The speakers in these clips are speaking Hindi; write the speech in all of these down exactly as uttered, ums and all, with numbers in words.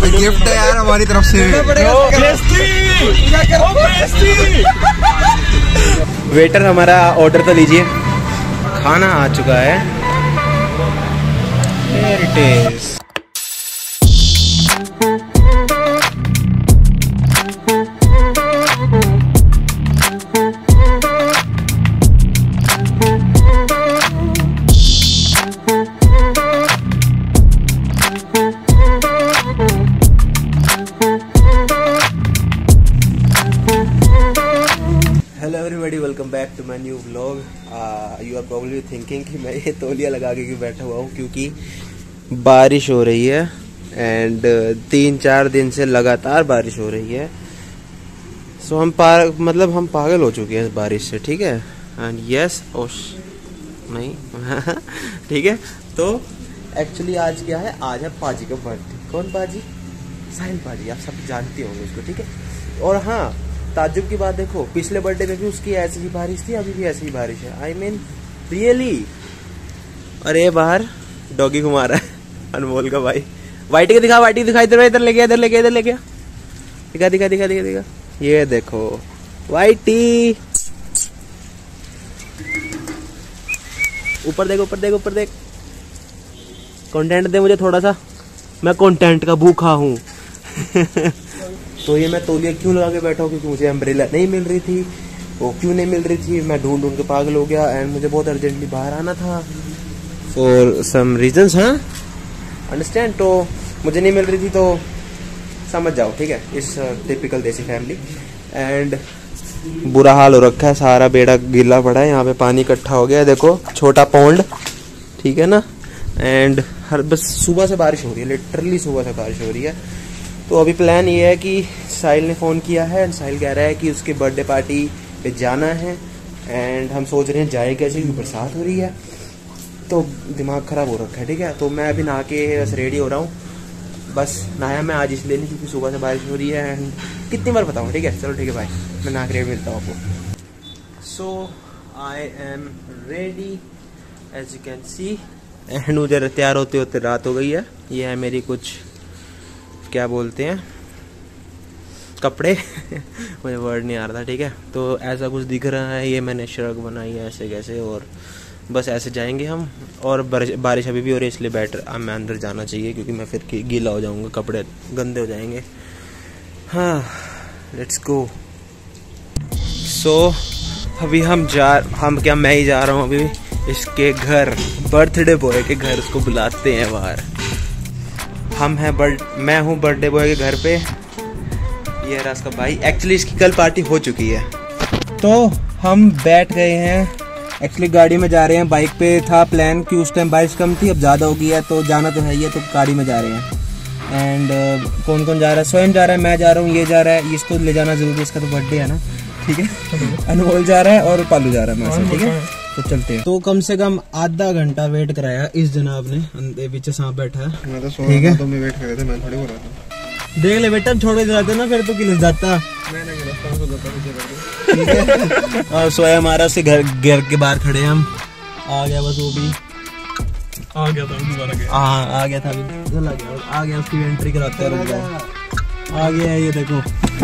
गिफ्ट है यार हमारी तरफ से। वेटर हमारा ऑर्डर तो लीजिए, खाना आ चुका है। Here it is. Hello everybody, welcome back to my new vlog. You are probably thinking कि मैं ये तौलिया लगा के क्यों बैठा हुआ हूँ, क्योंकि बारिश हो रही है एंड uh, तीन चार दिन से लगातार बारिश हो रही है। सो so, हम पार मतलब हम पागल हो चुके हैं इस बारिश से, ठीक है। एंड यस ओश नहीं ठीक है। तो एक्चुअली आज क्या है, आज है पाजी का बर्थडे। कौन पाजी? साहिल पाजी, आप सब जानते होंगे उसको, ठीक है। और हाँ, ताज्जुब की बात देखो, पिछले बर्थडे में भी उसकी ऐसी ही बारिश थी, अभी भी ऐसी ही बारिश है। I mean really. अरे बाहर डॉगी घुमा रहा है अनमोल का भाई। वाइटी के दिखा, वाइटी दिखाई दे रहा है, इधर ले गया, इधर ले गया, इधर ले गया, दिखा दिखा दिखा दिखा दिखा। ये देखो वाइटी, ऊपर देख, ऊपर देख, ऊपर देख। कंटेंट दे मुझे थोड़ा सा, मैं कंटेंट का भूखा हूँ। तो ये मैं तौलिया क्यों लगा के बैठा हूँ, क्योंकि मुझे अम्ब्रेला नहीं मिल रही थी। वो क्यों नहीं मिल रही थी, मैं ढूंढ ढूंढ के पागल हो गया एंड मुझे बहुत अर्जेंटली बाहर आना था फॉर सम रीजंस, हाँ अंडरस्टैंड। तो मुझे नहीं मिल रही थी, तो समझ जाओ, ठीक है। इस टिपिकल देसी फैमिली। एंड बुरा हाल हो रखा है, सारा बेड़ा गीला पड़ा है, यहाँ पे पानी इकट्ठा हो गया है, देखो छोटा पौंड, ठीक है ना। एंड हर बस सुबह से बारिश हो रही है, लिटरली सुबह से बारिश हो रही है। तो अभी प्लान ये है कि साहिल ने फ़ोन किया है एंड साहिल कह रहा है कि उसके बर्थडे पार्टी पे जाना है। एंड हम सोच रहे हैं जाए कैसे, क्योंकि बरसात हो रही है, तो दिमाग ख़राब हो रखा है, ठीक है। तो मैं अभी नहा के बस रेडी हो रहा हूँ। बस नहाया मैं आज इसलिए नहीं क्योंकि सुबह से बारिश हो रही है। एंड कितनी बार बताऊँ, ठीक है। चलो ठीक है भाई, मैं नहा के रेडी मिलता हूँ आपको। So I am ready as you can see. And उधर तैयार होते होते रात हो गई है। ये है मेरी कुछ क्या बोलते हैं कपड़े मुझे वर्ड नहीं आ रहा था, ठीक है। तो ऐसा कुछ दिख रहा है, ये मैंने शर्ट बनाई है ऐसे कैसे, और बस ऐसे जाएंगे हम। और बारिश अभी भी हो रही है, इसलिए बैटर अब मैं अंदर जाना चाहिए, क्योंकि मैं फिर गीला हो जाऊंगा, कपड़े गंदे हो जाएंगे। हाँ लेट्स गो। सो अभी हम जा हम क्या मैं ही जा रहा हूँ अभी इसके घर, बर्थडे बॉय के घर, उसको बुलाते हैं बाहर। हम हैं बर्ड मैं हूँ बर्थडे बॉय के घर पे। ये रहा इसका भाई। एक्चुअली इसकी कल पार्टी हो चुकी है, तो हम बैठ गए हैं। एक्चुअली गाड़ी में जा रहे हैं, बाइक पे था प्लान कि उस टाइम बारिश कम थी, अब ज़्यादा हो गई है, तो जाना तो है ही है, तो गाड़ी में जा रहे हैं। एंड uh, कौन कौन जा रहा है? स्वयं जा रहा है, मैं जा रहा हूँ, ये जा रहा है, इसको ले जाना जरूरी है, इसका तो बर्थडे है ना, ठीक है। अनमोल जा रहा है और पालू जा रहा है मेरे साथ, ठीक है। तो चलते हैं। तो कम से कम आधा घंटा वेट कराया इस जनाब ने, पीछे सांप बैठा है, मैं तो सो रहा था, तो मैं वेट कर रहे थे, मैं थोड़ी हो रहा था। देख ले बेटा, छोड़ के जाते ना, फिर तो किल जाता। मैं नहीं गिरफ्तार हो जाता, ठीक है। और सोया हमारा से घर घर के बाहर खड़े हैं हम। आ गया बस, वो भी आ गया था, दोबारा गया। हाँ आ गया था, अभी आ गया आ गया उसकी एंट्री कराते हैं, आ गया है, ये देखो।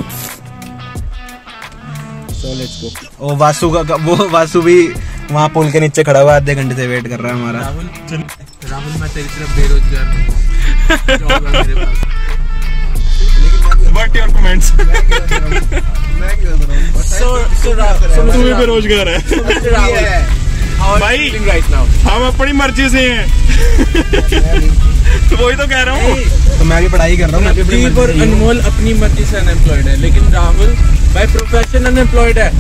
So let's go. ओ वासु का, वो वासु भी वहाँ पुल के नीचे खड़ा हुआ, आधे घंटे से वेट कर रहा है हमारा। राहुल राहुल मैं तेरी तरफ बेरोजगार हूँ मेरे पास, व्हाट योर कमेंट्स? मैं क्या कर रहा हूँ? सो सो राहुल तू भी बेरोजगार है भाई राइट नाउ। हम अपनी मर्जी से हैं। वही तो कह रहा हूँ। तो मैं भी पढ़ाई कर रहा हूँ। और अनमोल अपनी मर्जी से अनएम्प्लॉयड है, लेकिन राहुल बाय प्रोफेशन अनएम्प्लॉयड है।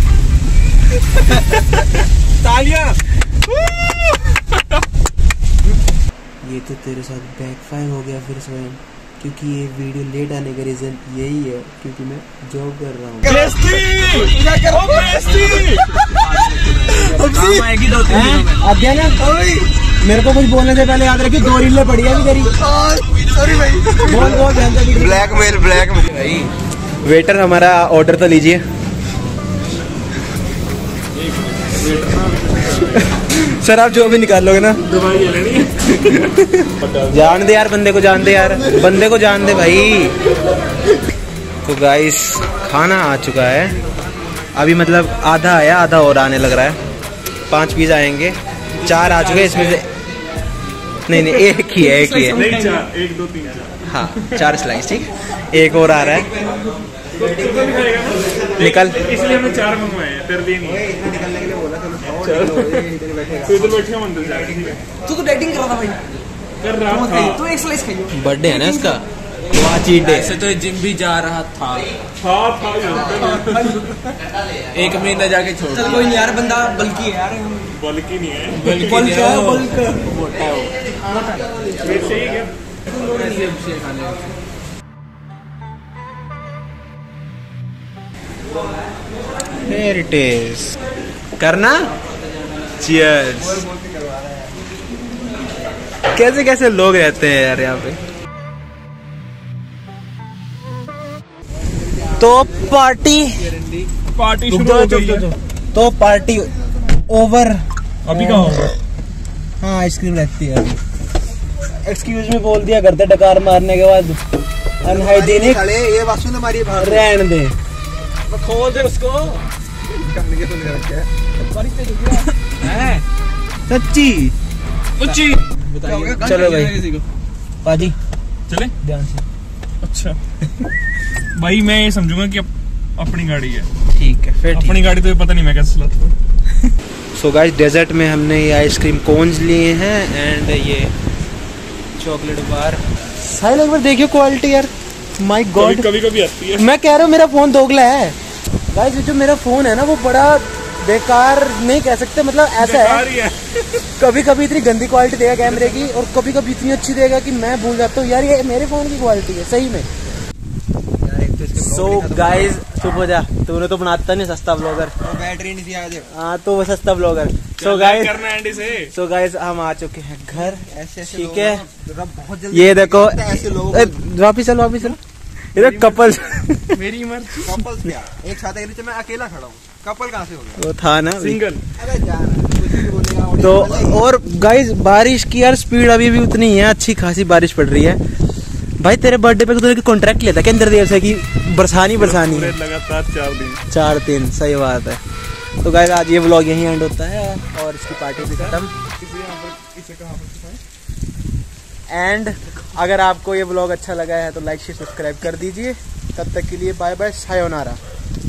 तालियां। ये तो तेरे साथ बैकफायर हो गया फिर स्वयं, क्योंकि ये वीडियो लेट आने का रीजन यही है, क्योंकि मैं जॉब कर रहा हूँ। मेरे को कुछ बोलने से पहले याद रखिए, दो रीलें पड़ी है तेरी। सॉरी भाई, बोल बोल ब्लैकमेल ब्लैकमेल भाई। वेटर हमारा ऑर्डर तो लीजिए। सर आप जो भी निकाल लोगे ना, दवाई लेनी जान दे यार बंदे को, जान दे यार बंदे को, जान दे भाई। तो गाइस खाना आ चुका है अभी, मतलब आधा आया, आधा और आने लग रहा है। पांच पीस आएंगे, चार आ चुके हैं इसमें से। नहीं नहीं एक ही है, एक ही है। नहीं चार, एक दो तीन चार। हाँ चार स्लाइस, ठीक। एक और आ रहा है, निकल। इसलिए हमने चार मंगवाए हैं, तेरे लिए नहीं। निकलने के लिए बोला, चलो तू इधर बैठे मंदिर जाके। तू तो डेटिंग कर रहा था भाई, कर रहा था। तो एक स्लाइस खाइयो। बर्थडे है ना इसका, वहाँ चीट डे। ऐसे तो जिम भी जा रहा था, था था एक महीना जाके छोड़ चल कोई नहीं यार, बंदा बल्कि है यार, बल्कि नहीं है, बल्कि बल्क नहीं है, है वो। बल्क। मोटा है वो। फिर सही है। ऐसे अभिषेक खाने का। Here it is. करना Cheers. कैसे कैसे लोग रहते हैं यार यहाँ पे। तो पार्टी पार्टी शुरू हो गई है। तो पार्टी ओवर। अभी कहाँ होगा? हाँ आइसक्रीम रहती है। एक्सक्यूज में बोल दिया करते डकार मारने के बाद, अनहाइजीनिक। ये बात सुन हमारी बाहर रहने दे। खोल दे उसको। करने के सुन रखे है सच्ची उच्ची। चलो भाई पाजी चले ध्यान से। अच्छा भाई मैं ये समझूंगा कि अप, अपनी गाड़ी है। ठीक है फिर अपनी गाड़ी तो ये पता नहीं मैं कैसे चलाता हूँ। सो गाइस डेजर्ट में हमने ये आइसक्रीम कोन्स लिए हैं एंड ये चॉकलेट बार। साहिल एक बार देखियो क्वालिटी यार, माय गॉड। कभी कभी आती है। मैं कह रहा हूँ मेरा फोन दोगला है गाइस। जो मेरा फोन है ना वो बड़ा बेकार नहीं कह सकते, मतलब ऐसा बेकार है, ही है। कभी कभी इतनी गंदी क्वालिटी देगा कैमरे की और कभी कभी इतनी अच्छी देगा कि मैं भूल जाता हूँ यार ये मेरे फोन की क्वालिटी है सही में। सो गाइस चुप हो जा, तूने तो बनाता नहीं सस्ता ब्लॉगर। बैटरी नहीं थी आज। हाँ तो वो सस्ता ब्लॉगर। सो गाइस करना है एंडी से। सो गाइस हम आ चुके हैं घर, ऐसे ऐसे ठीक है। बहुत जल्दी ये देखो ऐसे लोग ए, वापिस चलो वापिस चलो। ये कपल मेरी मर्जी। कपल्स क्या एक साथ एक नीचे मैं अकेला खड़ा हूँ, कपल कहाँ से हो गया? वो था ना सिंगल। अरे जान कुछ भी बोलेगा और तो। और गाइस बारिश की यार स्पीड अभी भी उतनी ही है, अच्छी खासी बारिश पड़ रही है। भाई तेरे बर्थडे पे तूने कॉन्ट्रैक्ट लिया था क्या इंदर देव से कि बरसानी बरसानी है? लगातार चार दिन। चार दिन सही बात है। तो गाइस आज ये व्लॉग यहीं एंड होता है और इसकी पार्टी भी खत्म। एंड अगर आपको ये व्लॉग अच्छा लगा है तो लाइक शेयर सब्सक्राइब कर दीजिए। तब तक के लिए बाय बाय, सायोनारा।